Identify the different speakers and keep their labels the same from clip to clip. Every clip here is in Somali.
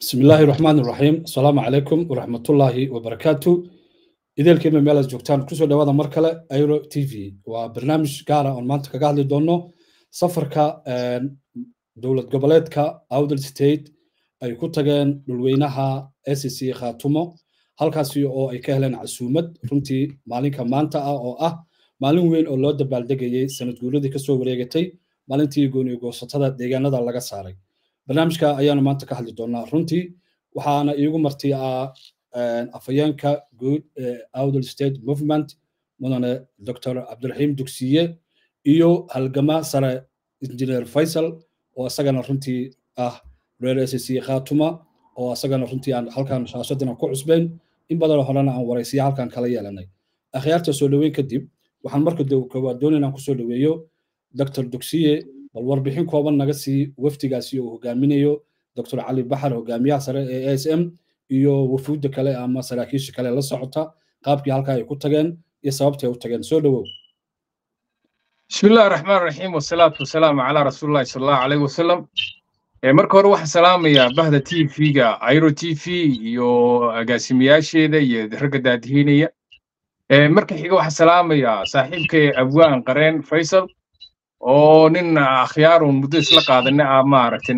Speaker 1: بسم الله الرحمن الرحيم السلام عليكم ورحمة الله وبركاته إذا الكلمة ميلا جوكتان كسو دوادا مركلة ايرو تي في وبرنامج قارة on مانتا كقاعد دونو سفركا دولة قبلتكا أودل ستيت أي كتاقين للوينها SCC خاتمو halkaasi oo ay ka heleen casuumad runtii maalinka maanta ah oo ah maalin weyn oo loo dabaaldegayay sanad guuradii ka soo wareegatay maalintii gooni goosatada deegaanada laga saaray barnaamijka ayaanu maanta ka hadli doonaa runtii waxaana iigu marti afayeenka guud Awdal State Movement mudane Dr. Cabdiraxiim Dugsiye iyo halgama sare Engineer Faisal oo asagana runtii ah reer SCC Khatuma oo asagana runtii aan halkan shaashadana ku cusbeen in badan horena aan waraysiyo halkan kala yeelanay akhyaarta soo dhaweyn kadib waxaan marka koowaad doonayna ku soo dhaweeyo Dr. Dugsiye bal warbixin kooban naga sii waftigaasi oo hogaaminayo Dr. Cali Baxar hogaamiyaha sare ee ASM iyo wafuudda kale ama saraakiisha kale la socota qaabkii halka ay ku tageen iyo sababtay u tageen soo dhawow
Speaker 2: بسم الله الرحمن الرحيم والصلاة والسلام على رسول الله صلى الله عليه وسلم marka hore waxaan salaamayaa bahda TV-ga Airo TV iyo agaasimayaasheeda iyo ragga daadihinaya marka xiga waxaan salaamayaa saaxiibkay Abwaan Qareen Faisal oo nin akhyaarun muddo isla qaadanay ama aragtin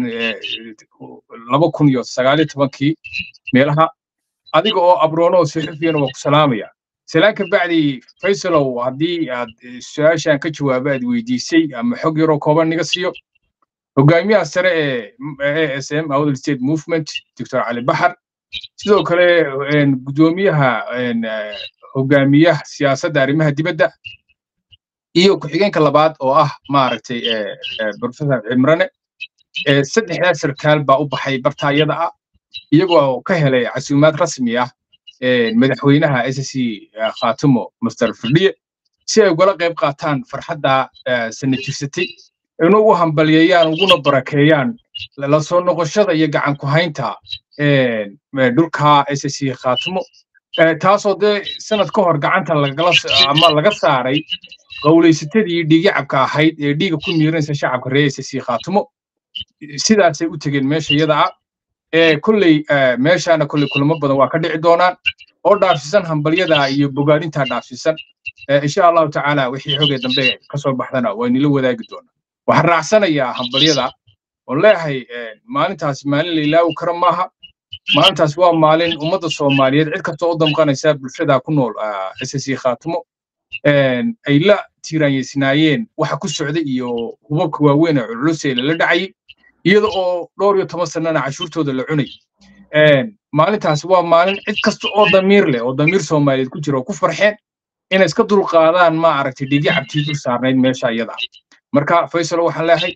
Speaker 2: 2019 meelaha adiga oo abroono saxiifiyana waa ku salaamaya salaanka bacdi Faisal oo hadii aad su'aashan ka jawaabaad weydiisay ama xog yar oo kooban niga siiyo hogaamiyaha sare ee ASM Awdal State Movement Dr. Cali Baxar sidoo kale gudoomiyaha hogaamiyaha siyaasadda arrimaha dibadda iyo ku-xigeenka labaad oo ah maaragtay Professor Imrane saddexdaas sarkaal baa u baxay bartaayada ah iyagoo ka helay casuumaad rasmi ah madaxweynaha SSC Khatuma Mr. Firdhiye si ay uga qayb qaataan farxadda sanad jirsatay inuu hambalyeeyaan uguna barakeeyaan la soo noqoshada iyo gacan ku haynta dhulka SSC Khatuma taasoo sanad ka hor gacanta laga saaray qowleysatadii dhigicabka ahayd ee dhiga ku miiranaysa shacabka reer SSC Khatuma sidaasay u tageen meesha iyada ah kulley meeshana kulley kulamo badan waa ka dhici doonaan oo dhaafsisan hambalyada iyo bogaadinta dhaafsisan insha Allah ta'ala wixii xogay dambe ka soo baxdana waa inila wadaagi doonaa waxaan raacsanayaa hambalyada oo leeyahay maalintaas maalin la ilaawi karo maaha maalintaas waa maalin ummadda Soomaaliyeed cid kasta oo damqanaysa bulshada ku nool SSC Khatuma ay la tiiraanyeysnaayeen waxa ku socday iyo hubabka waaweyn ee culus ee la dhacay iyada oo dhowr iyo 10 sanana cashuurtooda la cunay maalintaas waa maalin cid kasta oo damiir leh oo damiir Soomaaliyeed ku jira oo ku farxeen inay iska dulqaadaan ma aragtay dhigi cabti dul saarnayd meesha iyada marka Faisal waxaan leeyahay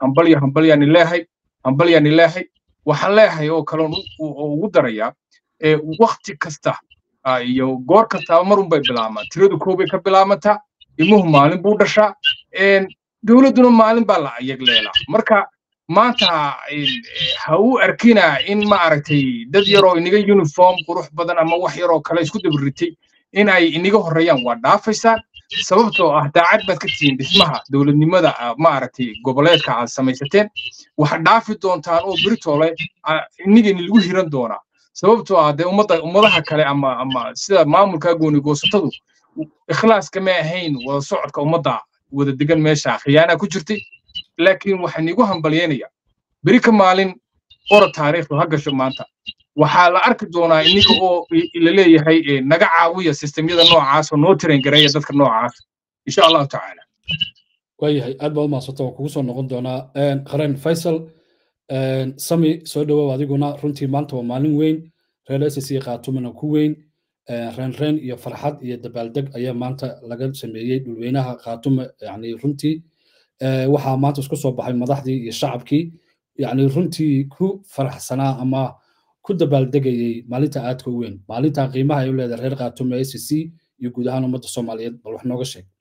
Speaker 2: hambalyan ilaahay waxaan leeyahay oo kale ugu daraya waqti kasta iyo goor kasta marun bay bilaabmaan tiradu koobay ka bilaabataa imuhu maalin buu dhashaa dawladuna maalin baa la ayag leelaa marka maanta ha u arkina in ma aragtay dad yar oo iniga uniform qurux badan ama wax yar oo kale isku dabritay in ay iniga horeeyaan waa dhaafaysaa sababtoo ah daacad baad ka tihiin dhismaha dawladnimada ma aragtay goboleedka aad samaysateen waxa dhaafi doontaan oo Britole inigeen lagu hiran doonaa sababtoo ah ummadaha kale ama sida maamulka gooni goosatadu ikhlaas kama ahayn wada socodka ummadda wada degan meesha khiyaana ku jirtay laakiin waxaan igu hambalyeynaya bari ka maalin qora taariikhdu ha gasho maanta waxaa la arki doonaa iniga oo la leeyahay naga caawiya systemyada noocaas oo noo train gareeya dadka noocaas insha Allah ta'ala
Speaker 1: waayahay aad baa maasata kugu soo noqon doonaa Qareen Faisal sami soo dhawow adiguna runtii maanta waa maalin weyn reer SSC Khatumana ku weyn reen iyo farxad iyo dabaaldeg ayaa maanta laga sameeyay dhulweynaha Khatuma yani runtii waxaa maanta isku soo baxay madaxdii iyo shacabkii yani runtii ku faraxsanaa ama ku dabaaldegayay maalinta aadka weyn maalinta qiimaha ay u leedahay reer Khatuma SSC iyo guud ahaan ummadda Soomaaliyeed bal wax nooga sheeg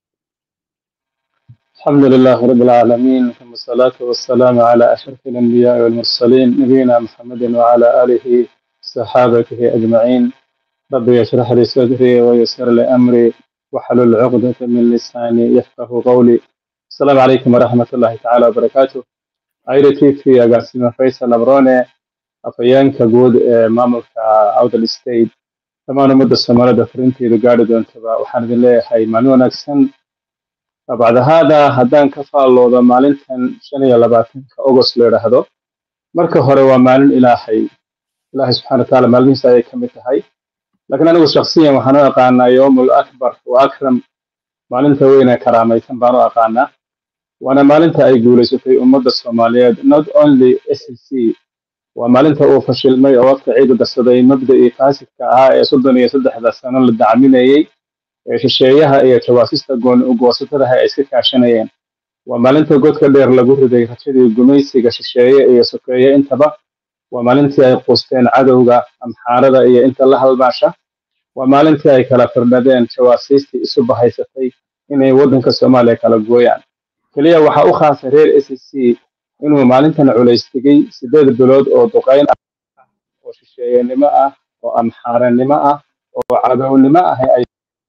Speaker 3: الحمد لله رب العالمين ثم الصلاة والسلام على أشرف الأنبياء والمرسلين نبينا محمد وعلى آله وصحابته أجمعين ربي يشرح لي صدري ويسر لي أمري واحلل عقدة من لساني يفقه قولي السلام عليكم ورحمة الله تعالى وبركاته Airo TV agaasima Faisal Abrone afhayeenka guud ee maamulka Awdal State dhammaan ummadda Soomaalida fariinteedu gaari doontaba waxaan idin leeyahay maalin wanaagsan. بعد هذا هدان كفالو مالنتن 25 أغسطس la yiraahdo marka hore waa maalin ilaahay subhanahu wa ta'ala maalmihiisa ay kamid tahay laakiin anigu shakhsiyan waxaan u aqaanaa yawmul akbar wa akram maalinta weyn ee karaamaysan baan u aqaanaa waana maalinta ay guuleysatay ummadda Soomaaliyeed not only SSC waa maalinta uu fashilmay oo waqti ciidu darsaday mabda'ii faasidka ah ee 33 sano la dacminayay shisheeyaha iyo jawaasista go'aansatada ay iska kaashanayeen waa maalinta godka dheer lagu riday rajadii gumaysiga shisheeye iyo sokeeye intaba waa maalintii ay qoosteen cadowga amxaarada iyo inta la halmaasha waa maalintii ay kala firdhadeen jawaasistii isu bahaysatay inay waddanka Soomaaliya kala gooyaan kaliya waxa u khaasay reer SSC inuu maalintan culaystigay 8 bilood oo duqeyn ah oo shisheeyenimo ah oo amxaaranimo ah oo cadownimo ah ay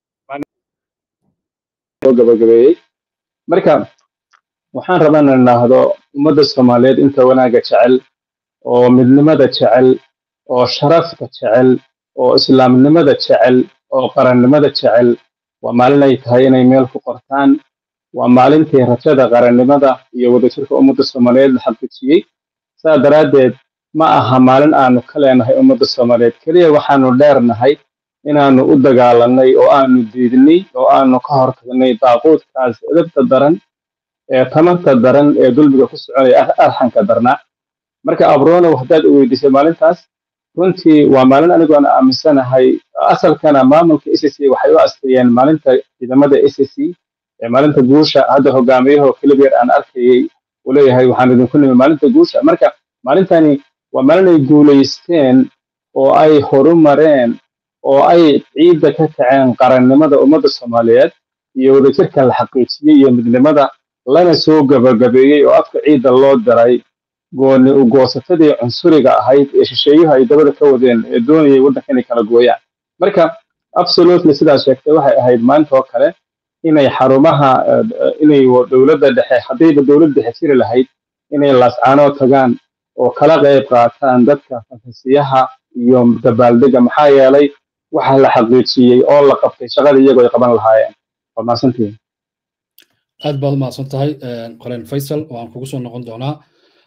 Speaker 3: gabagabeeyay marka waxaan rabaa inaan nahdo ummadda Soomaaliyeed inta wanaaga jecel oo midnimada jecel oo sharafta jecel oo islaamnimada jecel oo qarannimada jecel waa maalin ay tahay inay meel ku qortaan waa maalintii rajada qarannimada iyo wadajirka ummadda Soomaaliyeed la xaqiijiyay saa daraadeed ma aha maalin aanu ka leenahay ummadda Soomaaliyeed kaliya waxaanu dheernahay inaanu u dagaalanay oo aanu diidnay oo aanu ka hortagnay daaqoodkaas edabta daran ee tamarta daran ee dulmiga ku soconaya arxanka darna marka abroona waxdaad u weydiisay maalintaas runtii waa maalin anigu aan aaminsanahay asalkana maamulka SSC waxay u asteeyeen maalinta ciidamada SSC ee maalinta guusha hadda hogaamiyaha kaliya aan arkayay uu leeyahay waxaan idinku nimay maalinta guusha marka maalintani waa maalin ay guuleysteen oo ay horumareen oo ay ciidda ka kaceen qarannimada ummadda Soomaaliyeed iyo wadajirka la xaqiijiyay iyo midnimada lana soo gabagabeeyay oo afka ciidda loo diray gooni u goosatadii cunsuriga ahayd ee shisheeyaha ay dabada ka wadeen ee doonayay waddanka inay kala gooyaan marka absolutely sidaas sheegtay waxay ahayd maanta oo kale inay xarumaha inay dawladda dhexe hadayba dawladda dhexe jiri lahayd inay laascaano tagaan oo kala qayb qaataan dadka fantasiyaha iyo dabaaldega maxaa yeelay waxa la xaqiijiyay oo la qabtay shaqada iyagoo ay qaban lahaayeen waa maasantii
Speaker 1: aad baad maasan tahay qoreen Faisal oo aan kugu soo noqon doonaa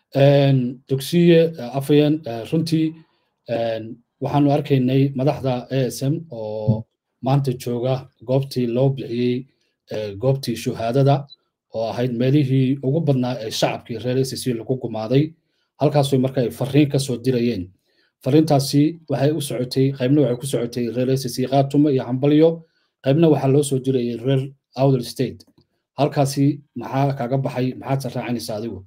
Speaker 1: dugsiye afayeen runtii waxaanu arkaynay madaxda ASM oo maanta jooga goobtii loo bixiyay goobtii shuhaadada oo ahayd meelihii ugu badnaa ee shacabkii reer SSC lagu gumaaday halkaas oo markay fariin ka soo dirayeen fariintaasi waxay u socotay qaybna waxay ku socotay reer SSC qaatumo iyo Hambalyo qaybna waxa loo soo dirayay reer Awdal State halkaasi maxaa kaga baxay maxaad raacinaysaa adigu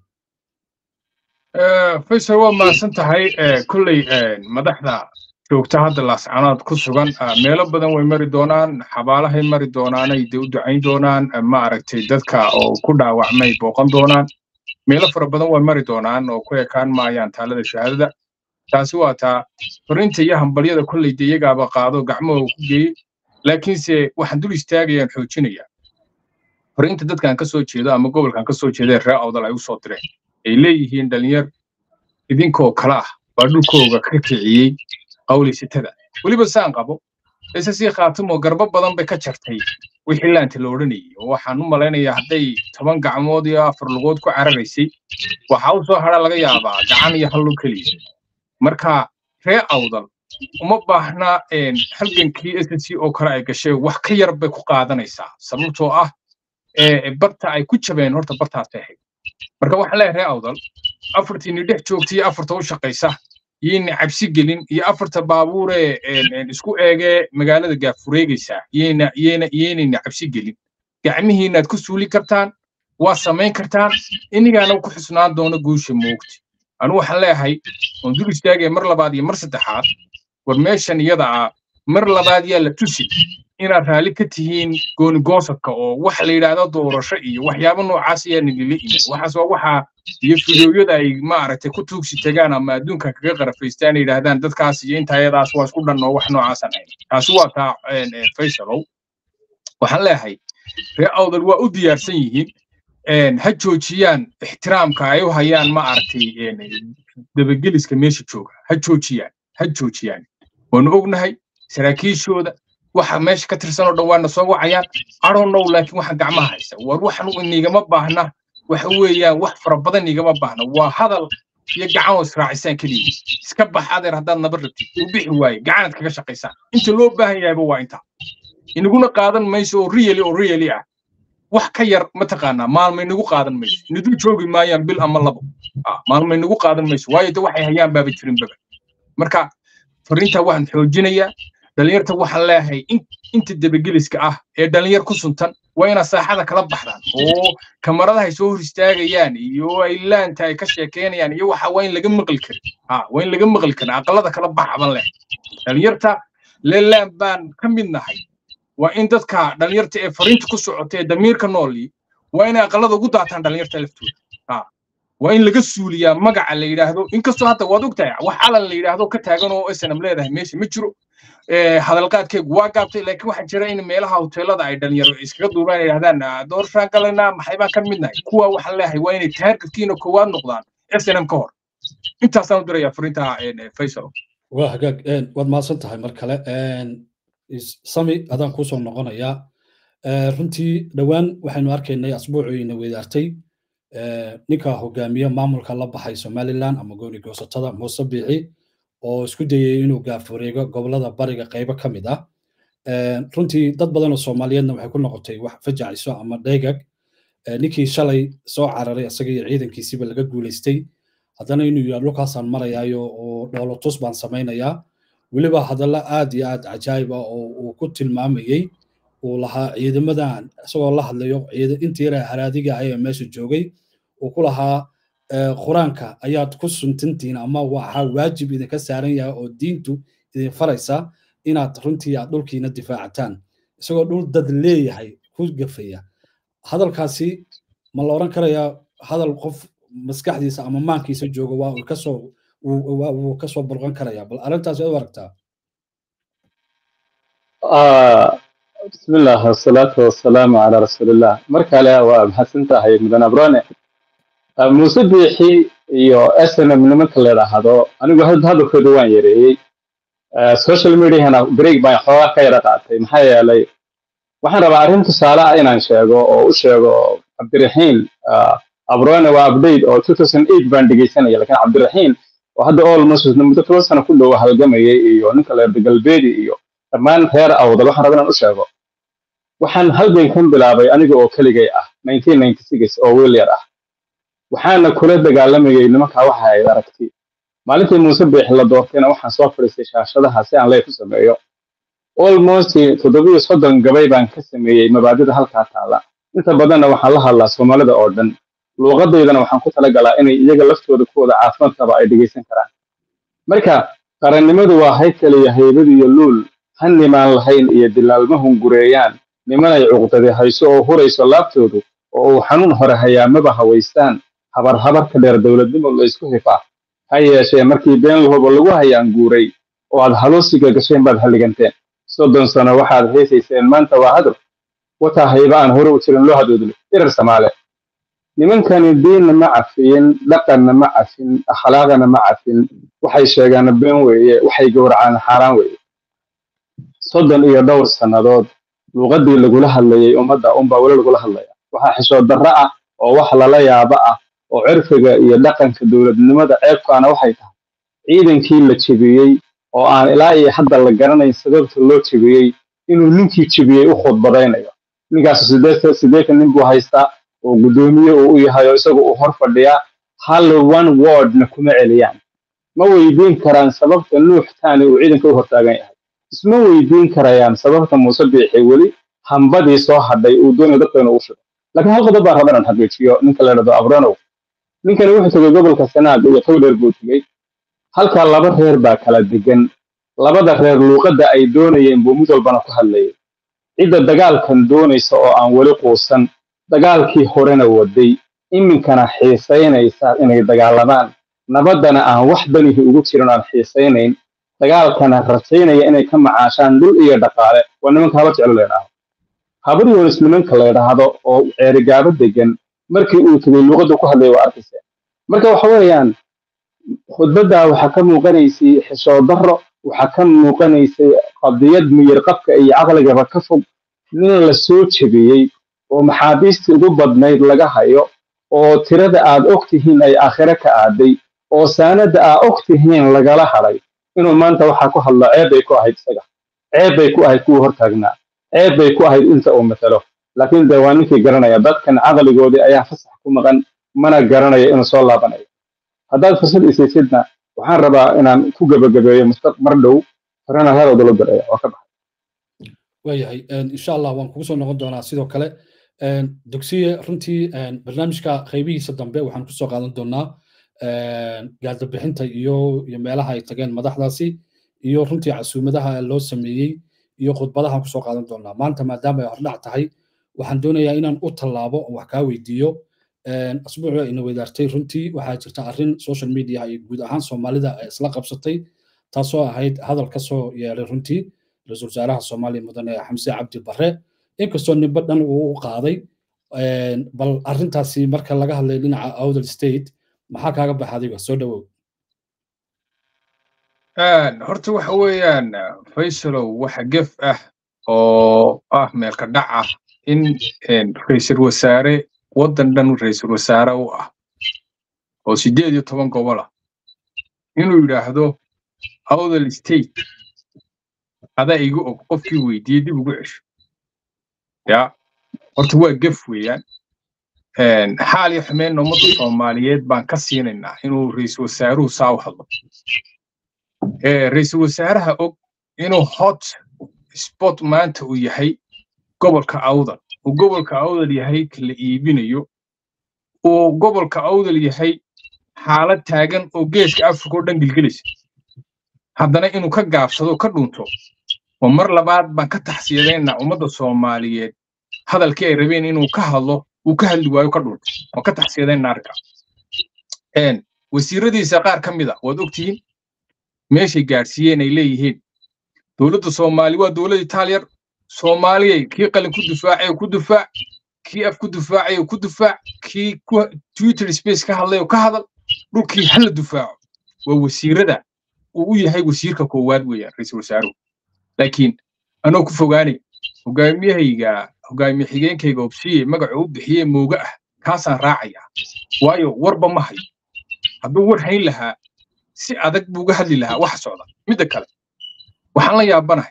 Speaker 2: Faisal waa maasan tahay kulley madaxda joogta hadda laascanood ku sugan meelo badan way mari doonaan xabaalahay mari doonaan ay u ducayn doonaan ma aragtay dadka oo ku dhaawacmay booqan doonaan meelo fara badan way mari doonaan oo ku ekaan maayaan taalada shahaadada taasi waa taa fariinta iyo hambalyada kulley iyagaaba qaado gacmahooda ku geeyay laakiinse waxaan dul istaagayaan xoojinaya fariinta dadkan ka soo jeeda ama gobolkan ka soo jeeda reer Awdal ay u soo direen ay leeyihiin dhalinyar idinkoo kala ah baa dhulkooga ka kiciyay qawleysatada waliba saan qabo SSC qaatumo garba badan bay ka jartay wixii laanta la oranayay waxaan u maleynayaa haday 10 gacmood iyo 4 lugood ku cararaysay waxa uu soo hara laga yaabaa gacan iyo hal lug kaliya marka reer Awdal uma baahna halgankii SSC oo kale ay gashay wax ka yar bay ku qaadanaysaa sababtoo ah barta ay ku jabeen horta bartaas tahay marka waxa la reer Awdal afartii dhex joogtay afarta u shaqeysa yeen cabsi gelin iyo afarta baabuur isku eege magaalada gaafureegaysa yeen cabsi gelin gacmihiina aad ku suuli kartaan waa sameyn kartaan inigaana ku xusnaan doono guusha moogti anu waxaan leeyahay oo dul istaagay mar labaad iyo mar saddexaad war meeshan iyada mar labaad yaa la tusi inaad raali ka tihiin gooni goosadka oo wax la yiraahdo doorasho iyo waxyaabo noocaas ah nidile waxaas waa waxa iyo fiidiyoyada ay ma aragtay ku tuugsi tagaan ama adduunka kaga qarafaystaan yiraahdaan dadkaas iyo intayadaas waa isku dhan oo wax noocaas ah taasi waa taa Faisal waxaan leeyahay reer Awdal waa u diyaarsan yihiin ha joojiyaan ixtiraamka ay u hayaan ma aragtay dabageliska meesha jooga ha joojiyaan waanu ognahay saraakiishooda waxa meesha ka tirsan oo dhan waana soo wacayaan I don't know laakiin waxa gacmaha haysta war waxan inigama baahna waxa weeyaan wax fara badan inigama baahna waa hadal iyo gacan oo israacisaan kaliya iska bax adeer haddaad nabad rabtid u bixi waaye gacanad kaga shaqaysaan inta loo baahan yahayba waa inta inaguna qaadan mayso oo really ah wax ka yar ma taqaanaa maalmay nagu qaadan mayso inadu joogi maayaan bil ama labo maalmay nagu qaadan mayso waayo de waxay hayaan baaba jirin baba marka fariinta waxaan xoojinayaa dhalinyarta waxaan leeyahay inta dabageliska ah ee dhalinyar ku suntan waa ina saaxada kala baxdaan oo kamaradaha ay soo hor istaagayaan iyo ay laanta ay ka sheekeynayaan iyo waxa waa in laga maqal karin waa in laga maqal karin aqalada kala baxaban leh dhalinyarta leelaan baan ka mid nahay waa in dadka dhalinyarta ee fariinta ku socotay damiirka nooli waa in aqalada ugu daataan dhalinyarta laftooda waa in laga suuliyaa magaca la yiraahdo inkastoo hadda waad ogtahay wax calan la yiraahdo ka taagan oo SNM leedahay meesha ma jiro hadalqaadkeegu waa gaabtay laakiin waxa jira in meelaha hoteelada ay dhalinyaro iskaga duubaan yiraahdaan doorashaan galana maxay baan ka midnahay kuwa waxaan leeyahay waa inay taargetkiina koowaad noqdaan SNM ka hor intaasaan u dirayaa fariinta Faisal
Speaker 1: waa hagaag waad maasan tahay mar kale sami adaan ku soo noqonayaa runtii dhawaan waxaynu arkaynay asbuuciina weedaartay ninka hogaamiye maamulka la baxay Somaliland ama gooni goosatada Muuse Biixi oo isku dayay inuu gaafureego gobolada bariga qaybo kamid ah runtii dad badan oo Soomaaliyeedna waxay ku noqotay wax fajacayso ama dheegag ninkii shalay soo cararay asaga iyo ciidankiisiba laga guuleystay haddana inuu yahay Lucasaan marayaayo oo dhoolotus baan samaynayaa waliba hadalla aad iyo aad cajaa'ib ah oo uu ku tilmaamayay uu lahaa ciidamadan isagoo la hadlayo intii yara haraadiga ay meesha joogay uu ku lahaa quraanka ayaad ku suntantiin ama waxa waajib idinka saaran yahay oo diintu idin faraysa inaad runtii aad dhulkiina difaacataan isagoo dhul dad leeyahay ku gafaya hadalkaasi ma la oran karayaa hadal qof maskaxdiisa ama maankiisa jooga waa uu ka soo burqan karayaa bal arintaas aad aragtaa
Speaker 3: بسم الله والصلاة والسلام على رسول الله مركلا ومحسنتا هي مدن أبرانة موسى بيحي يو أسنا من مكلا هذا أنا قلت هذا كدوان يري سوشيال ميديا هنا بريك باي حوا كيرا قاتي محيا علي وحنا بعرفين تسالة أين نشاقو أو شاقو عبد الرحيم أبرانة وأبديت أو 2008 باندقي سنة لكن عبد الرحيم وهذا أول مسجد نمتكلو سنة كله وهالجمع يو نكلا بقلبي يو dhammaan reer awdal waxaan rabaa inaan u sheego waxaan halgan kan bilaabay aniga oo kaligay ah 1996 oo wiil yar ah waxaana kula dagaalamayay nimanka waxa ay aragtay maalintii Muuse Biixi la doortayna waxaan soo fariistay shaashadaha si aan leey ku sameeyo almost 7 gabay baan ka sameeyay mabaadida halka taala inta badanna waxaan la hadlaa Soomaalida oo dhan luqadeedana waxaan ku talagalaa inay iyaga laftooda ku wada caafimaad qaba ay dhageysan karaan marka qarannimadu waa haykal iyo haybad iyo luul hannimaan lahayn iyo dilaalmahun gureeyaan nimanay cuqdade hayso oo hurayso laabtoodu oo uu xanuun hore hayaamaba hawaystaan habar ka dheer dowladnimo la isku hifaa ha yeeshee markii been lahobo lagu hayaan guuray oo aad haloosiga gasheen baad halliganteen 30 sano waxaad heesayseen maanta waa hadur wata hayba aan hore u jirin loo hadoodlo irar Soomaale nimankani diinna ma cafin dhaqanna ma cafin akhlaaqna ma cafin waxay sheegaan been weeye waxay gowracaan xaraan weeye 32 sanadood luqadii lagula hadlayay ummadda wala lagula hadlaya waxa xishood darra ah oo wax lala yaabo ah oo cirfiga iyo dhaqanka dawladnimada ceebkaana waxay tahay ciidankii la jibiyay oo aan ilaa iyo hadda la garanayn sababta loo jibiyay inuu ninkii jibiyay u khudbadaynayo ninkaas 8 nin buu haystaa oo gudoomiye uu yahay oo isagu uu hor fadhiya hal one word na kuma celiyaan ma weydiin karaan sababta nuux taani uu ciidanka u hortaagan yahay isma weydiin karayaan sababta Muuse Biixi wali hambadii soo hadhay uu doonayo dadka inuu u shido laakiin hal qodob baan rabaa inaan xaqiijiyo ninka la yiraahdo Abranow ninkani wuxuu tagay gobolka Sanaag iyo Togdheer buu tagay halka laba reer baa kala degan labada reer luqadda ay doonayeen buu mid walbana ku hadlayay cidda dagaalkan doonaysa oo aan wali quusan dagaalkii horena waday iminkana xiisaynaysa inay dagaalamaan nabadana aan wax danihi ugu jirin aan xiisaynayn dagaalkana rajaynaya inay ka macaashaan dhul iyo dhaqaale waa nimanka haba jecel leeyahay habar iyo nimanka la yiraahdo oo ceerigaaba degan markii uu tagay luqadda ku hadlay waa arkaysaa marka waxa weeyaan khudbadda waxaa ka muuqanaysay xishood darro waxaa ka muuqanaysay qadiyad miyir qabka iyo caqligaba ka fog nin la soo jebiyey oo maxaabiistii ugu badnayd laga hayo oo tirada aad og tihiin ay aakhire ka aaday oo saanada aad og tihiin lagala hadhay inuu maanta waxaa ku hadlo ceeb bay ku ahayd isaga ceeb bay ku ahayd kuwa hortaagnaa ceeb bay ku ahayd inta uu matalo laakiin dee waa ninkii garanaya dadkan caqligoodii ayaa fasax ku maqan mana garanaya inuu soo laabanayo haddaad fursad isaysidna waxaan rabaa inaan ku gabagabeeyo mar dhow farana heer odolo daraya waa ka baxay
Speaker 1: waayahay insha allah waan kugu soo noqon doonaa sidoo kale dugsiye runtii barnaamijka qaybihiisa dambe waxaan kusoo qaadan doonaa gaadabixinta iyo meelaha ay tageen madaxdaasi iyo runtii casuumadaha loo sameeyey iyo khudbadaha kusoo qaadan doonaa maanta maadaama ay hordhac tahay waxaan doonayaa inaan u tallaabo wax kaa weydiiyo asbuucii ina weydaartay runtii waxaa jirta arrin social media iyo guud ahaan soomaalida ay isla qabsatay taasoo ahayd hadal ka soo yeeray runtii ra-iisul wasaaraha soomaaliya mudane xamse cabdi barre inkastoo nimba dhan uu u qaaday bal arrintaasi marka laga hadlay dhinaca Awdal State maxaa kaaga baxa adiga soo dhawow
Speaker 2: horta waxa weeyaan Faysalow waxa gef ah oo meelka dhac ah in ra'iisul wasaare waddan dhan ra'iisul wasaare u ah oo 18 gobol ah inuu yiraahdo Awdal State هذا يقول قفكي ويدي دي بقولش يا horta waa gef weeyaan xaali xumeen ummadda Soomaaliyeed baan ka siinayna inuu ra'iisul wasaaruhu soo hadlo ra'iisul wasaaraha og inuu hot spot maanta uu yahay gobolka Awdal oo gobolka Awdal yahay kala iibinayo oo gobolka Awdal yahay xaalad taagan oo geeska Afrika oo dhan gilgilaysa haddana inuu ka gaabsado ka dhunto ومر لبعض ما كتح سيدنا ومدى الصوماليات هذا الكي ربين إنه كهله وكهل ويكرر وكتح سيدنا ناركا وسيرة دي سقار كم ذا ودكتين ماشي جارسيين إليه دولة الصومالي ودولة إيطاليا صوماليا كي قال كدفاعي وكدفاع كي أف كدفاعي وكدفاع كي تويتر سبيس كهله وكهذا روكي حل الدفاع ووسيرة ده ويهاي وسيرك كواد ويا رئيس وزراء لكن أنا كفوجاني وجايمي هيجا وجايمي حجين كي جوبسي مجعوب بحيه موجة كاسا راعية وايو وربا مهي هدور حين لها سي عدك بوجه لها وحصولا مدكلا وحنا يا بنا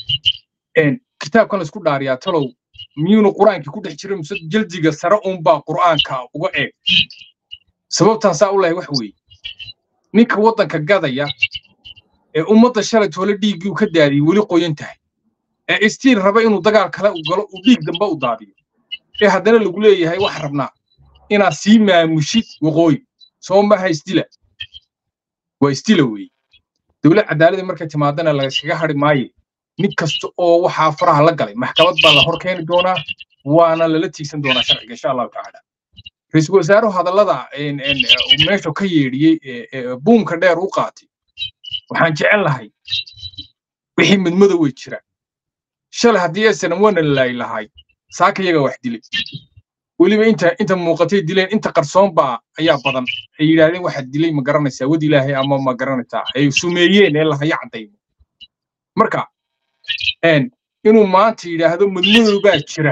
Speaker 2: إن كتاب كان يسكت داريا تلو ميون القرآن كي كده يشتري مسد جلدي جسرة با قرآن كا وقع سبب تنسى الله وحوي نيك وطن كجذا يا ummadda shalay toole dhiigii ka daadiyay wali qoyan tahay istiin raba inuu dagaal kale u galo oo dhiig damba u daadiyo haddana lagu leeyahay wax rabnaa inaad sii maamushid waqooyi soo ma haystila waa istila weey dawlad cadaalad markay timaadana laga iskaga hari maayo mid kasta oo waxa faraha la galay maxkamad baa la hor keeni doonaa waana lala tiigsan doonaa sharciga insha Allah taala ra'iisul wasaaruhu hadallada meesha ka yeedhiyay buumka dheer u qaatay waxaan jecel lahay wixii midmada way jiraan shalay haddii aysan wana lahay saaka iyaga wax dilay weliba inta muuqatay dileen inta qarsoon baa ayaa badan ay yiraahdeen waxa dilay ma garanaysaa wadi ilaahay ama ma garanaysaa ay sumeeyeen ee la haya cadaymo marka inuu maanta yiraahdo midmada baa jira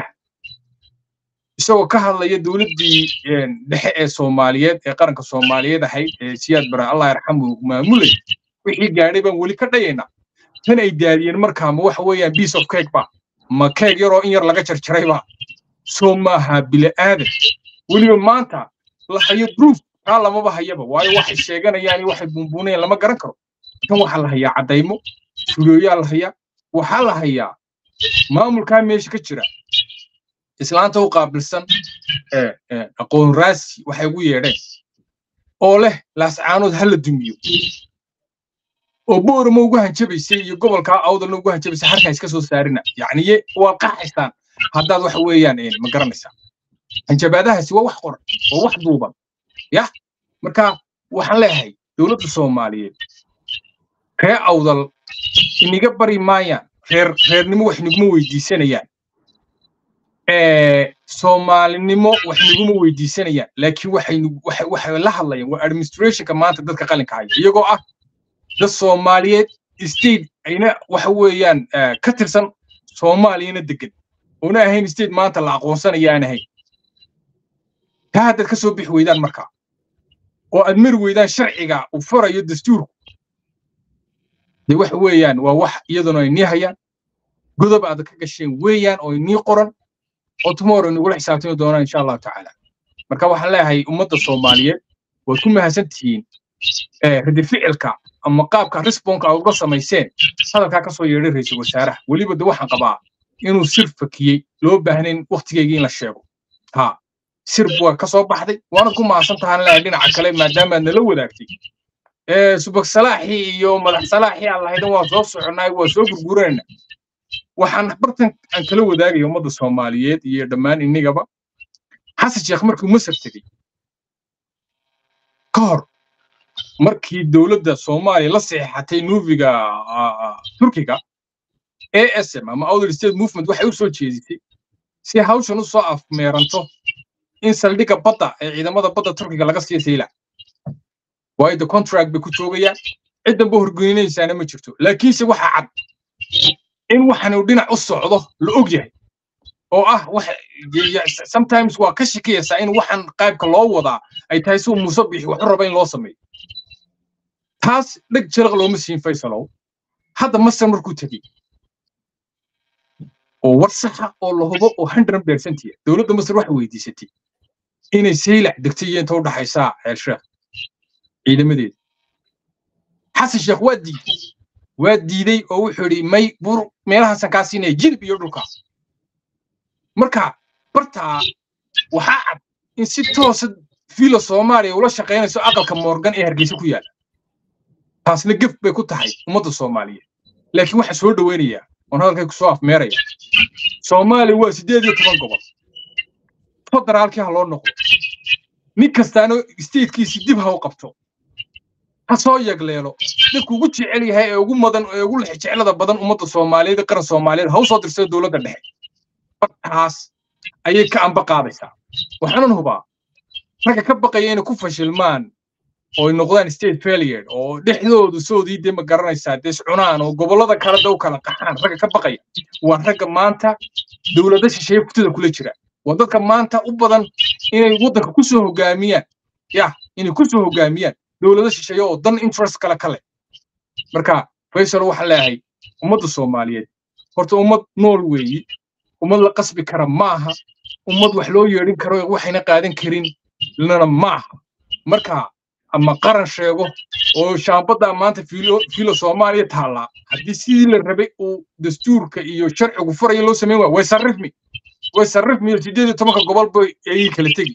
Speaker 2: isagoo ka hadlaya dawladdii dhexe ee Soomaaliyeed ee qaranka Soomaaliyeed ahayd Siyaad Barre Allah yarxamu maamulay wixii gaadhay baan wali ka dhayna tan ay daadiyeen markaa ma waxa weeyaan piece of cake ba ma cake yar oo in yar laga jarjaray ba soo maaha bila aadan waliba maanta la hayo proof lama ba hayaba waayo waxay sheeganayaan waxay buunbuunayaan lama garan karo tan waxa la hayaa cadaymo fulooyaa la hayaa waxa la hayaa maamulka meesha ka jira islaanta u qaabilsan aqoon raasi waxay ugu yeedheen oo leh laascaanood hal la dumiyo oo boormo ugu hanjabaysay iyo gobolka Awdalna ugu hanjabaysay halka iska soo saarina yani waa qaxaysan haddaad wax weeyaan ma garanaysaa hanjabaadahaasi waa wax qoran oo wax duuban ya marka waxaan leeyahay dawladda Soomaaliyeed ree Awdal iniga bari maayaan reernimo wax niguma weydiisanayaan soomaalinimo wax naguma weydiisanayaan laakiin waxay la hadlayaan waa administrationka maanta dadka qalinka haya iyagoo ah dad Soomaaliyeed state ayna waxa weeyaan ka tirsan Soomaaliyana degan una ahayn state maanta la aqoonsanayaan ahayn taa dad ka soo bixi weydaan marka oo aad mar weydaan sharciga u farayo dastuurku de waxa weeyaan waa wax iyaduna ay nihayaan godob aad ka gasheen weeyaan oo ni qoran oo tomorrow nagu la xisaabtami doona insha Allah ta'ala marka waxaan leeyahay ummadda Soomaaliyeed way ku mahadsantihiin ridi ficilka ama qaabka response uga samayseen hadalka ka soo yeeray ra'iisul wasaaraha waliba waxaan qabaa inuu sir fakiyay loo baahnayn waqtigeega in la sheego ha sir buu ka soo baxday waana ku maasan tahan la dhinaca kale maadaama nala wadaagtay subag salaaxi iyo madax salaaxi Allah idan waa soo soconay waa soo gurgurayna waxaan bartan aan kala wadaagay ummadda Soomaaliyeed iyo dhammaan inagaba xasan sheekh markuu Masar tagay kahor markii dawladda Soomaaliya la saxiixatay nuufiga Turkiga ASM ama Outer State Movement waxay u soo jeedisay si hawshan u soo afmeeranto in saldhiga badda ee ciidamada badda Turkiga laga sii sayla way the contract bi ku joogayaan ciidan buu horgeynaysaana ma jirto laakiin si waxa cad in waxaan uu dhinac u socdo la og yahay oo ah wax sometimes waa ka shakiyaysa in waxaan qaybka loo wadaa ay tahay soo musabix wax raba in loo sameeyo taas dhig jilq looma siin Faysalow hadda Masar markuu tagay oo warsaxa oo la hubo oo 100% dawladda Masar wax weydiisatay inay saylac degtay inta u dhaxaysa Sheekh ciidamadeed xasan sheekh waa diiday oo wuxuu yiri may bur meelahaas ka siinay jilb iyo dhulka marka barta waxa cad in si toos filo Soomaaliya ula shaqeynayso aqalka Morgan ee Hargeysa ku yaala taasna gaf bay ku tahay ummadda Soomaaliyeed laakiin waxa soo dhaweynaya oo hadalkay ku soo afmeeraya Soomaaliya waa 18 gobol federaalkii ha loo noqdo mid kastaana statekiisa dib ha u qabto hasoo yagleelo dadku ugu jecel yahay ee ugu mudan ee ugu jecelada badan ummadda Soomaaliyeed qaran Soomaaliyeed ha soo dirsay dawladda dhexe taas ayay ka amba qaadaysaa waxaan hubaa rag ka baqaya inay ku fashilmaan oo noqdaan state failure oo dhexdoodu soo diiday ma garanaysaa dees cunaan oo gobolada kala daw kala qaxaan rag ka baqaya waa rag maanta dawladda shisheeye kutida kula jira waa dadka maanta u badan inay wadanka ku soo hogaamiyaan inay ku soo hogaamiyaan dawladda shisheeye oo dan interest kale marka Faysal waxa leeyahay ummadda Soomaaliyeed horta ummad nool weeyi ummad la qasbi kara maaha ummad wax loo yeerin karo waxayna qaadan karin lana maaha marka ama qaran sheego oo shaambada maanta filo Soomaaliya taala hadii sidii la rabay oo dastuurka iyo sharcigu furayo loo sameeyo way sarrifmi 18 gobol bay ay kala tagi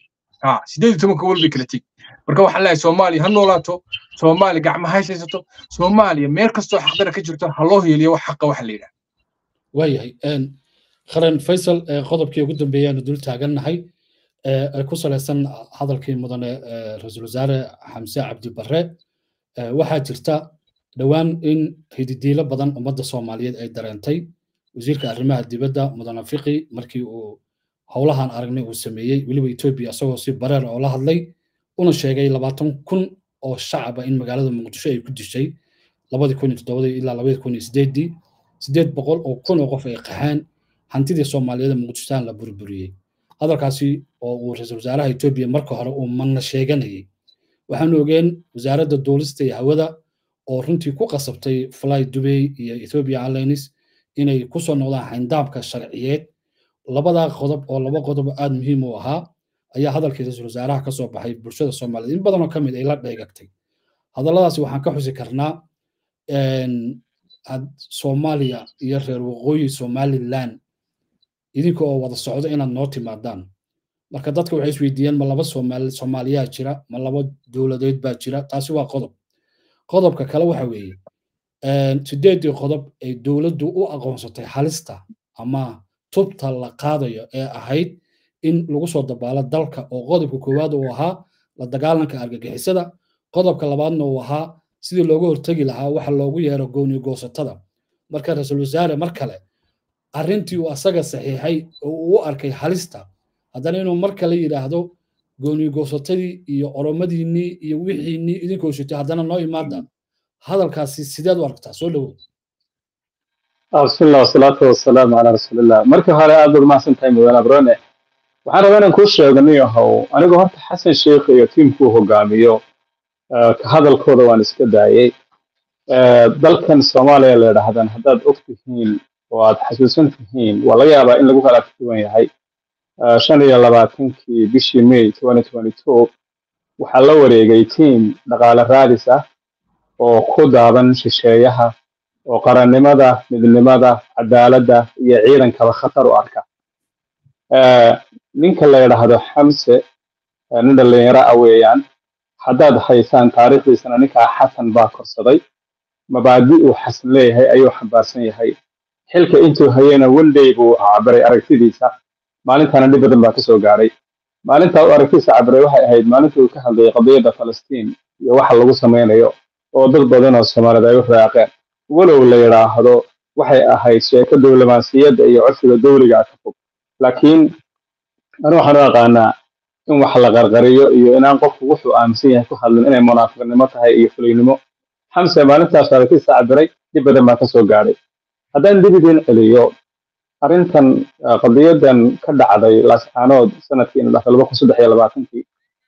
Speaker 2: 18 gobol bay kala tagi marka waxa la Soomaaliya ha noolaato Soomaaliya gacmaha haysato Soomaaliya meel kasto xaqdara ka jirto ha loo heeliyo wax xaq wax la yiraahdo
Speaker 1: wayahay qaran Faysal qodobkii ugu dambeeyay dul taaganahay ay ku saleysan hadalkii mudane ra'iisul wasaare Xamse Cabdi Barre waxa jirta dhawaan in hididiilo badan ummadda Soomaaliyeed ay dareentay wasiirka arrimaha dibadda mudane Fiqi markii uu howlahan aragnay uu sameeyay waliba Ethiopia asagoo si bareer oo la hadlay una sheegay 20,000 oo shacab in magaalada Muqdisho ay ku dishay 2007 ilaa 2008 800 oo kun oo qof ay qaxaan hantidii Soomaaliyeed Muqdisho la burburiyay hadalkaasi oo uu ra'iisul wasaaraha Ethiopia marka hore uu manna sheeganayay waxaan ogeyn wasaaradda dawlista iyo hawada oo runtii ku qasabtay Fly Dubai iyo Ethiopia Airlines inay ku soo noqdaan xayndaabka sharciyeed labada qodob oo laba qodob aad muhiim u ahaa ayaa hadalkii ra'iisul wasaaraha ka soo baxay bulshada Soomaaliyeed in badan oo kamid ay la dheegagtay hadalladaasi waxaan ka xusi karnaa Soomaaliya iyo reer waqooyi Somaliland idinka oo wada socdo inaad noo timaadaan marka dadku waxay isweydiiyeen ma laba Soomaaliya jira ma laba dawladeed baa jira taasi waa qodobka kale waxa weeye 8 qodob ay dawladdu u aqoonsatay halista ama tubta la qaadayo ee ahayd in lagu soo dabaalo dalka oo qodobka koowaad uu ahaa la dagaalanka argagixisada qodobka labaadna uu ahaa sidii looga hortagi lahaa waxa loogu yeero gooni goosatada marka ra'iisul wasaare mar kale arrintii uu asaga saxiixay oo uu u arkay halista haddana inuu mar kale yidhaahdo goonigoosatadii iyo oromadiinnii iyo wixiinnii idinkoo shitay haddana noo imaada hadalkaasi sideed u aragtaa soo dhowow
Speaker 3: بسم الله والصلاة والسلام على رسول الله marka hore aad baad mahadsantahay mudane abrone waxaan rabaa inaan kuu sheego niyahow anigu horta xasan sheekh iyo tiimkuu hogaamiyo ka hadalkooda waan iska daayay dalkan Soomaaliya la yiraahdan haddaad og tihiin oo aad xasuusan tihiin waa laga yaabaa in lagu kala duwan yahay 25kii bishii May 2022 waxaa la wareegay tiim dhaqaale raadis ah oo ku daadan shisheeyaha oo qarannimada midnimada cadaaladda iyo ciidankaba khatar u arka ninka la yiraahdo Xamse nin dhalinyaro ah weeyaan haddaad haysaan taariikhdiisana ninka xasan baa korsaday mabaadi uu xasan leeyahay ayuu xambaarsan yahay xilka intuu hayena one-day buu cabiray aragtidiisa maalintana dhib badan baa ka soo gaaray maalinta uu aragtidiisa cabiray waxay ahayd maalintii uu ka hadlayay qadiyadda Falastiin iyo waxa lagu sameynayo oo dad badan oo Soomaaliyeed ay u raaqeen walow la yiraahdo waxay ahayd sheeko dawlamaasiyadda iyo codsiga dawliga ka fog laakiin أنا waxaan aqaanaa in wax la qarqariyo iyo inaan qofku wuxuu aaminsan yahay ku hadlin inay munaafiqnimo tahay iyo fulinimo xamse maalintaas aragtiisa cabiray dib badan baa ka soo gaaray haddaan dibidin celiyo arrintan qadiyadan ka dhacday laascaanood sanadkii 2023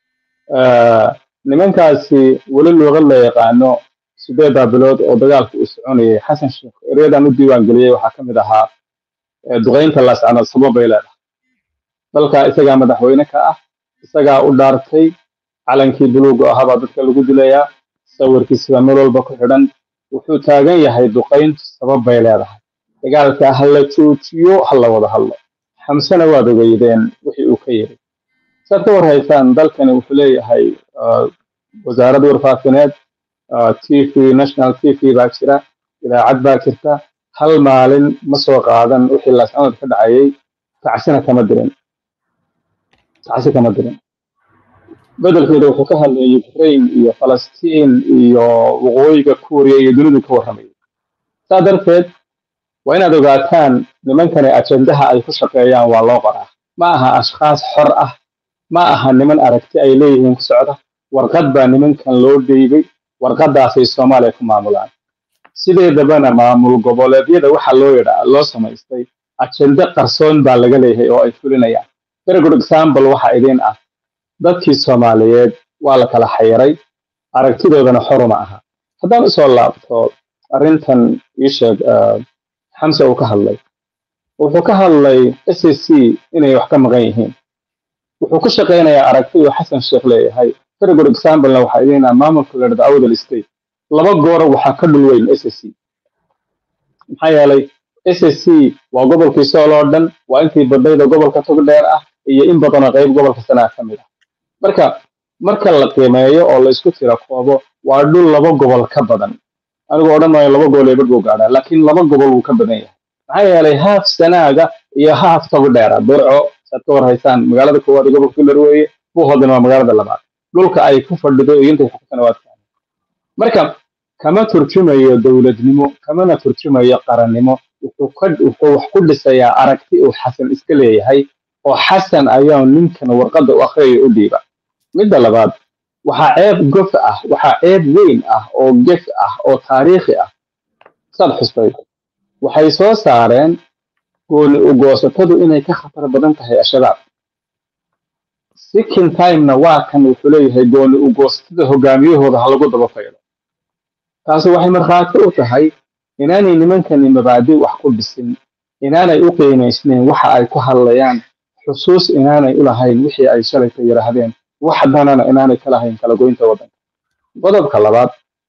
Speaker 3: nimankaasi weli looga la yaqaano 8 bilood oo dagaalku u soconayay xasan sheekh ereyadan u diiwaan geliyay waxaa ka mid ahaa duqeynta laascaanood sabab ay leedahay dalka isaga madaxweyne ka ah isaga u dhaartay calankii buluuga ah baa dadka lagu dilayaa sawirkiisa meel walba ku xidhan wuxuu taagan yahay duqeyntu sabab bay leedahay dagaalka hal la joojiyo hal la wada hadlo xamsana waa dogeydeen wixii uu ka yiri sababta warhaysaan dalkani wuxuu leeyahay wasaaradda warfaafineed TV national TV baa jira idaacad baa jirta hal maalin ma soo qaadan wixii la sanad ka dhacayay tacsina kama dirin beddelkeeda wuxuu ka hadlayay Ukraine iyo Falastiin iyo waqooyiga Kuuriya iyo dunida ka warramay sadarteed waa inaad ogaataan nimankani ajendaha ay ku shaqeeyaan waa loo qoraa ma aha ashkhas xor ah ma aha niman aragti ay leeyihiin ku socda warqad baa nimankan loo dheegay warqadaas ay Soomaaliya ku maamulaan sideedabana maamul goboleedyada waxa loo samaystay ajenda qarsoon baa laga leeyahay oo ay fulinayaan very good example waxa idin ah dadkii Soomaaliyeed waa la kala xayiray aragtidoodana xoruma aha haddaan soo laabto arrintan isheeg xamse uu ka hadlay wuxuu ka hadlay SSC inay wax ka maqan yihiin wuxuu ku shaqeynayaa aragtiyo xasan sheekh leeyahay very good example waxa idin ah maamulka la yiraahdo awdal state laba goor waxa ka dhul weyn SSC maxaa yeelay SSC waa gobolkii Sool dhan waa intii badayda gobolka Togdheer ah iyo in badan qayb gobolka Sanaag ka mid ah marka la qiimeeyo oo la isku tiro koobo waa dhul laba gobol ka badan anigu odhanayo laba gobol ee badgo gaadha laakiin laba gobol uu ka badan yahay maxaa yeelay haaf Sanaaga iyo haaf Togdheer burco sadka warhaysaan magaalada koowaad ee gobolka Hiirweeye buu hodana magaalada labaad dhulka ay ku fadhido inta xukuumadda marka kama turjumayo dawladnimo kama turjumayo qarannimo wuxuu wax ku dhisayaa aragti uu xasan iska leeyahay oo xasan ayaa ninkan warqada u akhriyo u dhiiba midda labaad waxa ceeb weyn ah oo gef ah oo taariikhi ah sad xusbay waxay soo saareen gooni u goosatadu inay ka khatar badan tahay ashabaab second time-na waa kan wuxuu leeyahay gooni u goosatada hogaamiyahooda ha lagu daba faylo taasi waxay markhaati u tahay inaanay nimankani mabaadi wax ku dhisin inaanay u qiimaysnayn waxa ay ku hadlayaan xusuus inaanay u lahayn wixii ay shalay ka yiraahdeen wax danana inaanay kala hayn kala goynta wadanka qodobka labaad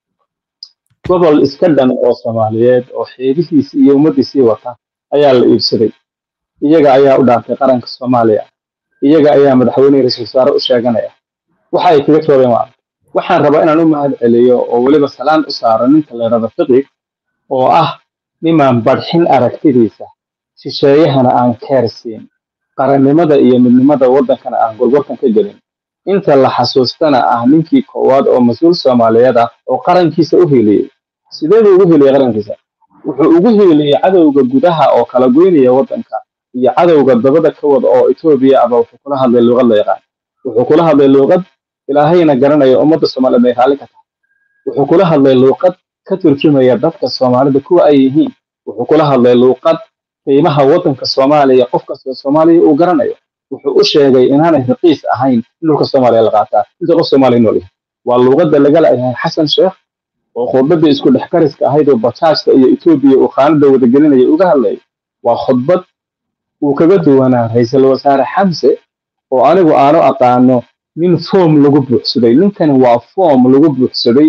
Speaker 3: gobol iska dhan oo Soomaaliyeed oo xeebihiisa iyo ummadiisa wata ayaa la iibsaday iyaga ayaa u dhaafay qaranka Soomaaliya iyaga ayaa madaxweyne ra'iisul wasaare u sheeganaya waxa ay kaga toobeen waxaan rabaa inaan u mahad celiyo oo waliba salaan u saaro ninka la yiraahdo Fiqi oo ah niman badxin aragtidiisa shisheeyahana aan keersiin qarannimada iyo midnimada wadankana aan gorgortan ka gelin inta la xasuustana ah ninkii koowaad oo mas'uul Soomaaliyeed ah oo qarankiisa u heliyay sidee ugu heliyay qarankiisa wuxuu ugu hiiliyay cadowga gudaha oo kala goynaya waddanka iyo cadowga dabada ka wada oo Ethiopia aba wuxuu kula hadlay luqad la yaqaan wuxuu kula hadlay luqad ilaahayna garanayo ummadda Soomaaliyeed ay hali ka tahay wuxuu kula hadlay luqad ka turjumaya dadka Soomaalida kuwa ay yihiin wuxuu kula hadlay luqad qiimaha waddanka Soomaaliya qof kasta Soomaaliya uu garanayo wuxuu u sheegay inaanay raqiis ahayn dhulka Soomaaliya la qaataa inta qof Soomaali nool yahay waa luqadda laga leeyahay Xasan Sheekh oo khudbadda isku dhexkariska ahayd oo Bataashka iyo Ethiopia uu qaanada wada gelinayay uga hadlay waa khudbad uu kaga duwanaa ra'iisul wasaare Xamse oo anigu aanu aqaano nin form lagu buuxsaday ninkan waa form lagu buuxsaday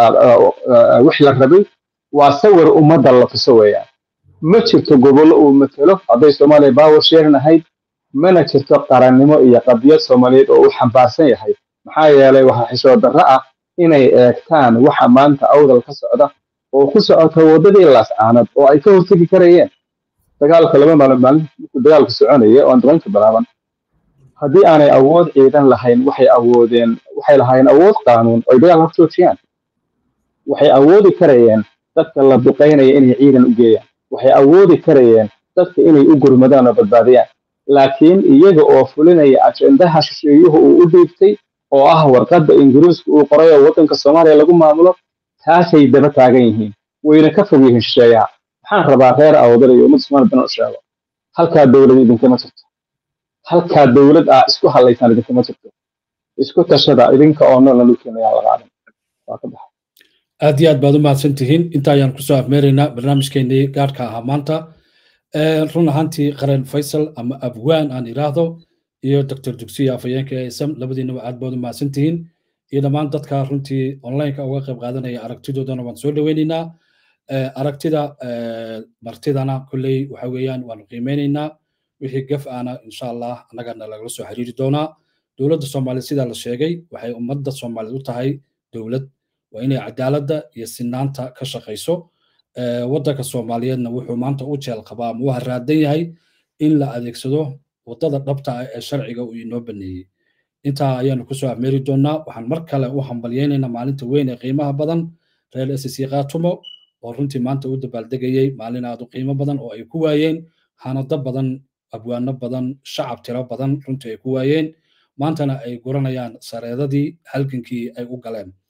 Speaker 3: wax la rabay waa sawir ummadda la tuso weeyaan ma jirto gobollo uu matalo hadday Soomaaliya power sharing ahayd mana jirto qarannimo iyo qadiyad Soomaaliyeed oo uu xambaarsan yahay maxaa yeelay waxa xishood darro ah inay eegtaan waxa maanta awdal ka socda oo ku socota wadadii laascaanad oo ay ka hortagi karayeen dagaalka laba maalin dagaalka soconaya oo doonka bilaaban haddii aanay awood ciidan lahayn waxay lahayn awood qaanuun oo dagaal ku joojiyaan waxay awoodi karayeen dadka la duqeynaya inay ciidan u geeyaan waxay awoodi karayeen dadka inay u gurmadaan oo badbaadiyaan laakiin iyaga oo fulinaya ajendaha shisheeyuhu uu u dhiibtay oo ah warqadda Ingiriisku uu qoray oo waddanka Soomaaliya lagu maamulo taasay daba taagan yihiin wayna ka fog yihiin shisheeyaha waxaan rabaa reer awdal iyo ummad Soomaaliyeed u sheego halka dawlad idinkama jirto halka dawlad isku halaysan idinkama jirto isku tashada idinka oo nool lagu keenayaa la qaadan waa ka baxay
Speaker 1: aad iyo aad baad u mahadsantihiin inta ayaan kusoo afmeeraynaa barnaamijkeennii gaarka ahaa maanta run ahaantii qaran Faysal ama abwaan aan iraahdo iyo Dr. Dugsiya Afayeenka ASM labadiinaba aad baad u mahadsantihiin iyo dhammaan dadka runtii online-ka uga qayb qaadanaya aragtidoodana waan soo dhaweynaynaa aragtida martidana kulley waxa weeyaan waan qiimeynaynaa wixii gaf aana insha Allah annagana lagala soo xiriiri doonaa dowladda Soomaaliya sida la sheegay waxay ummadda Soomaaliyeed u tahay dowlad waa inay cadaaladda iyo sinaanta ka shaqeyso waddanka Soomaaliyeedna wuxuu maanta u jeel qabaa ama u haraadan yahay in la adeegsado wadada dhabta ah ee sharciga uu inoo baneeyay intaa ayaanu ku soo afmeeri doonaa waxaan mar kale u hambalyeynayna maalinta weyn ee qiimaha badan reer SSC Qaatumo oo runtii maanta u dabaaldegayay maalin aad u qiimo badan oo ay ku waayeen hanado badan abwaano badan shacab tiro badan runtii ay ku waayeen maantana ay guranayaan sareedadii halgankii ay u galeen